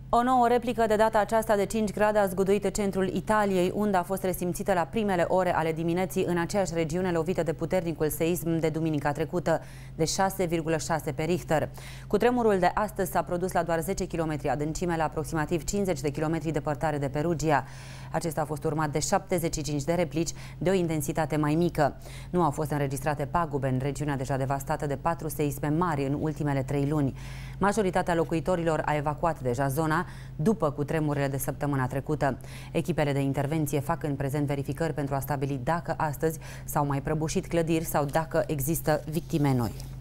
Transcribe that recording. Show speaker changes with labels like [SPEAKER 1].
[SPEAKER 1] O nouă replică de data aceasta de 5 grade a zguduit centrul Italiei, unde a fost resimțită la primele ore ale dimineții în aceeași regiune lovită de puternicul seism de duminica trecută, de 6,6 pe Richter. Cutremurul de astăzi s-a produs la doar 10 km adâncime, la aproximativ 50 de km departare de Perugia. Acesta a fost urmat de 75 de replici de o intensitate mai mică. Nu au fost înregistrate pagube în regiunea deja devastată de 4 seisme mari în ultimele 3 luni. Majoritatea locuitorilor a evacuat deja zona după cutremurile de săptămâna trecută. Echipele de intervenție fac în prezent verificări pentru a stabili dacă astăzi s-au mai prăbușit clădiri sau dacă există victime noi.